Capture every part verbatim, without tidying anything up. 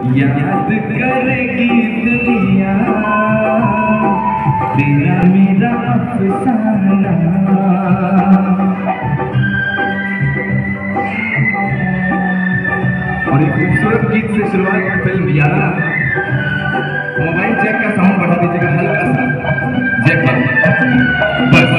याद करेगी दुनिया तेरा मेरा अफसाना। और एक खूबसूरत गीत से शुरुआत फिल्म यारा। मोबाइल जैक का साउंड बढ़ा दीजिएगा हल्का सा, जैक बस।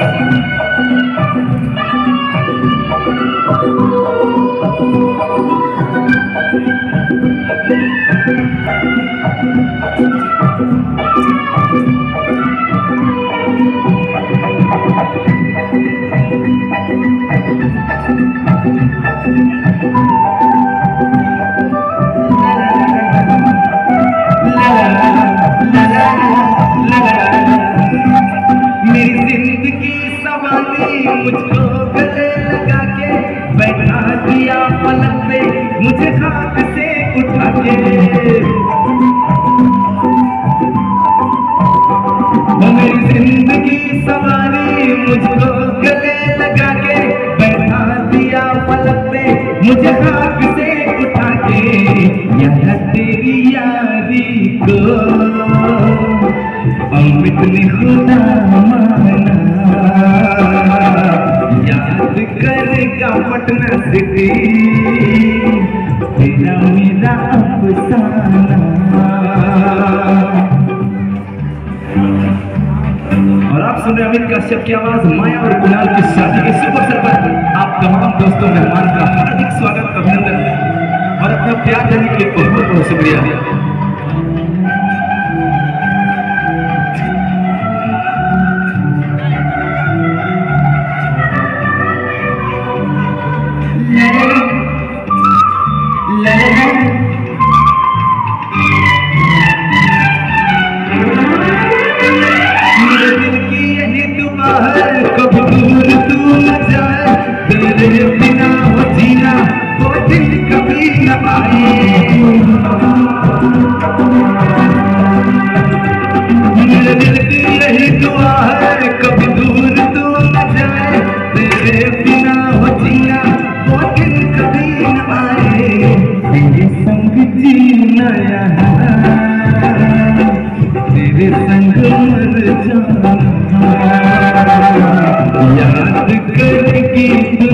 मेरी जिंदगी सवारी मुझको गले लगा के बैठा दिया पलक पे मुझे खाक से उठा के। वो मेरी जिंदगी सवारी मुझको गले लगा के बैठा दिया पलक पे मुझे खाक से उठा के। याद तेरी यारी को अमृत ने खुदा माना। याद करेगा पटना सिटी तेरा मेरा अफसाना। और आप सुन रहे अमित कश्यप की आवाज माया और कुणाल की शादी के शुभ अवसर पर आप तमाम दोस्तों मेहमान का हार्दिक स्वागत, अभिनंदन और अपना प्यार देने के लिए बहुत बहुत शुक्रिया। तेरे बिना वो जीना वो दिन कभी न आए। मेरे दिल की यही दुआ है कभी दूर तू न जाए। तेरे बिना वो जीना वो दिन कभी न आए। तेरे संग जीना यहाँ तेरे संग मर जाना। याद करेगी